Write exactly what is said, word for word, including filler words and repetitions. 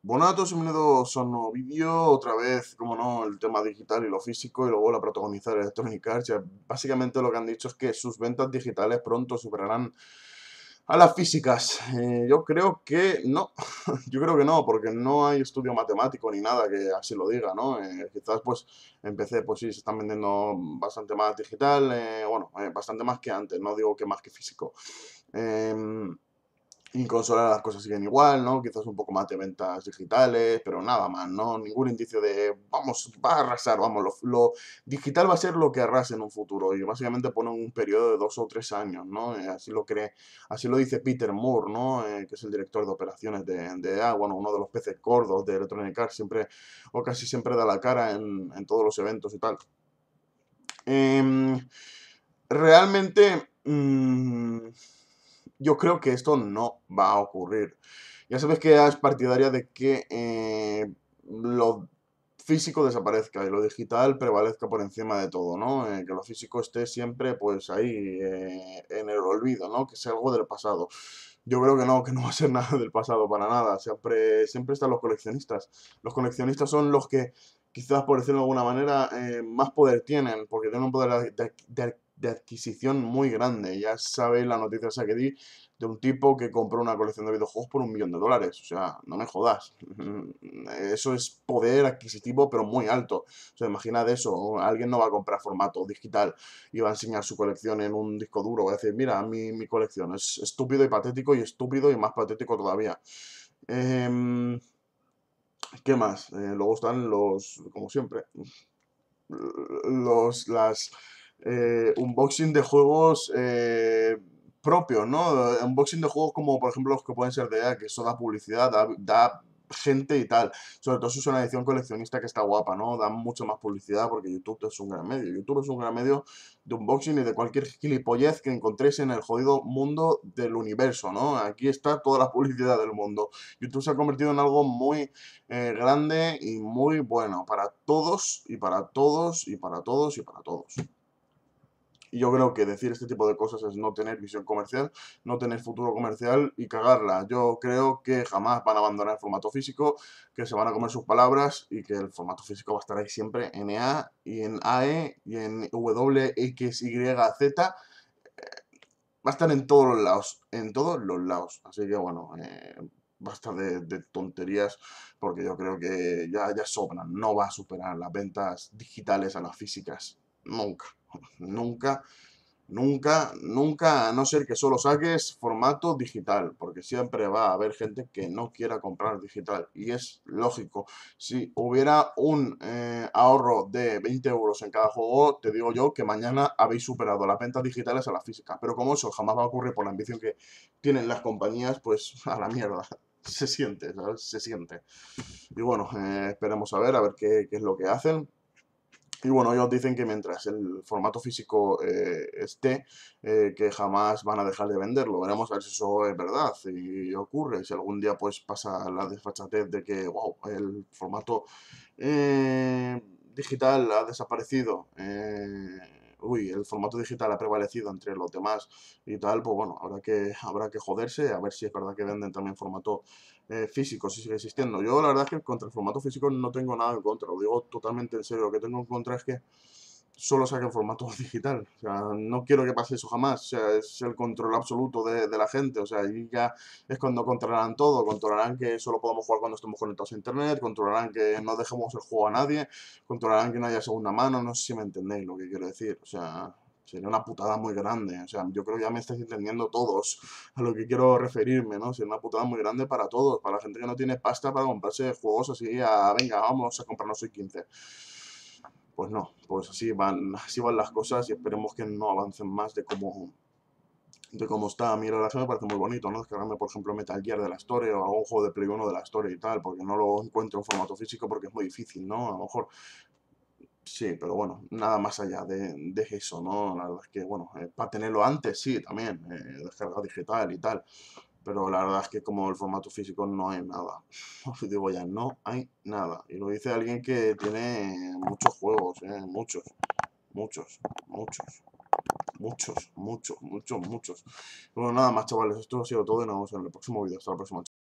Buenas a todos y bienvenidos a un nuevo vídeo, otra vez, como no, el tema digital y lo físico y luego la protagonizar Electronic Arts. Ya, básicamente lo que han dicho es que sus ventas digitales pronto superarán a las físicas. Eh, yo creo que no, yo creo que no, porque no hay estudio matemático ni nada que así lo diga, ¿no? Eh, quizás pues en P C pues sí, se están vendiendo bastante más digital, eh, bueno, eh, bastante más que antes, no digo que más que físico. Em, y en consola las cosas siguen igual, ¿no? Quizás un poco más de ventas digitales, pero nada más, ¿no? Ningún indicio de, vamos, va a arrasar, vamos, lo, lo digital va a ser lo que arrase en un futuro. Y básicamente ponen un periodo de dos o tres años, ¿no? Eh, así lo cree, así lo dice Peter Moore, ¿no? Eh, que es el director de operaciones de, de E A, bueno, uno de los peces gordos de Electronic Arts, siempre, o casi siempre da la cara en, en todos los eventos y tal. Em, realmente... mmm, yo creo que esto no va a ocurrir. Ya sabes que es partidaria de que eh, lo físico desaparezca y lo digital prevalezca por encima de todo, ¿no? Eh, que lo físico esté siempre, pues, ahí, eh, en el olvido, ¿no? Que sea algo del pasado. Yo creo que no, que no va a ser nada del pasado para nada. Siempre, siempre están los coleccionistas. Los coleccionistas son los que, quizás por decirlo de alguna manera, eh, más poder tienen, porque tienen un poder de, de- de adquisición muy grande. Ya sabéis la noticia esa que di de un tipo que compró una colección de videojuegos por un millón de dólares. O sea, no me jodas. Eso es poder adquisitivo, pero muy alto. O sea, imaginad eso. Alguien no va a comprar formato digital y va a enseñar su colección en un disco duro. Va a decir, mira, mi, mi colección es estúpido y patético y estúpido y más patético todavía. Em, ¿Qué más? Eh, luego están los, como siempre, los, las eh, unboxing de juegos eh, propios, ¿no? Unboxing de juegos como, por ejemplo, los que pueden ser de E A, que eso da publicidad, da, da gente y tal. Sobre todo si es una edición coleccionista que está guapa, ¿no? Da mucho más publicidad porque YouTube es un gran medio. YouTube es un gran medio de unboxing y de cualquier gilipollez que encontréis en el jodido mundo del universo, ¿no? Aquí está toda la publicidad del mundo. YouTube se ha convertido en algo muy eh, grande y muy bueno para todos y para todos y para todos y para todos. Y yo creo que decir este tipo de cosas es no tener visión comercial, no tener futuro comercial y cagarla. Yo creo que jamás van a abandonar el formato físico, que se van a comer sus palabras y que el formato físico va a estar ahí siempre en E A y en A E y en W X Y Z. Va a estar en todos los lados, en todos los lados. Así que bueno, eh, basta de, de tonterías porque yo creo que ya, ya sobran. No va a superar las ventas digitales a las físicas. Nunca, nunca, nunca, nunca, a no ser que solo saques formato digital, porque siempre va a haber gente que no quiera comprar digital. Y es lógico. Si hubiera un eh, ahorro de veinte euros en cada juego, te digo yo que mañana habéis superado las ventas digitales a las físicas. Pero como eso jamás va a ocurrir por la ambición que tienen las compañías, pues a la mierda. Se siente, ¿sabes? Se siente. Y bueno, eh, esperemos a ver, a ver qué, qué es lo que hacen. Y bueno, ellos dicen que mientras el formato físico eh, esté, eh, que jamás van a dejar de venderlo. Veremos a ver si eso es verdad y ocurre. Si algún día pues pasa la desfachatez de que, wow, el formato eh, digital ha desaparecido. Eh, uy, el formato digital ha prevalecido entre los demás y tal, pues bueno, habrá que, habrá que joderse a ver si es verdad que venden también formato eh, físico, si sigue existiendo. Yo la verdad es que contra el formato físico no tengo nada en contra, lo digo totalmente en serio. Lo que tengo en contra es que solo saquen formato digital. O sea, no quiero que pase eso jamás. O sea, es el control absoluto de, de la gente. O sea, y ya es cuando controlarán todo. Controlarán que solo podamos jugar cuando estemos conectados a internet. Controlarán que no dejemos el juego a nadie. Controlarán que no haya segunda mano. No sé si me entendéis lo que quiero decir. O sea, sería una putada muy grande. O sea, yo creo que ya me estáis entendiendo todos a lo que quiero referirme, ¿no? Sería una putada muy grande para todos. Para la gente que no tiene pasta para comprarse juegos así a, venga, vamos a comprarnos hoy quince. Pues no, pues así van, así van las cosas y esperemos que no avancen más de cómo, de cómo está. A mí la verdad que me parece muy bonito, ¿no? Descargarme, por ejemplo, Metal Gear de la Store o algún juego de Play uno de la Store y tal, porque no lo encuentro en formato físico porque es muy difícil, ¿no? A lo mejor sí, pero bueno, nada más allá de, de eso, ¿no? La verdad es que, bueno, eh, para tenerlo antes, sí, también, eh, descarga digital y tal, pero la verdad es que como el formato físico no hay nada. Os digo ya, no hay nada. Y lo dice alguien que tiene muchos juegos, ¿eh? Muchos. Muchos, muchos, muchos, muchos, muchos, muchos. Bueno, nada más, chavales. Esto ha sido todo y nos vemos en el próximo vídeo. Hasta la próxima.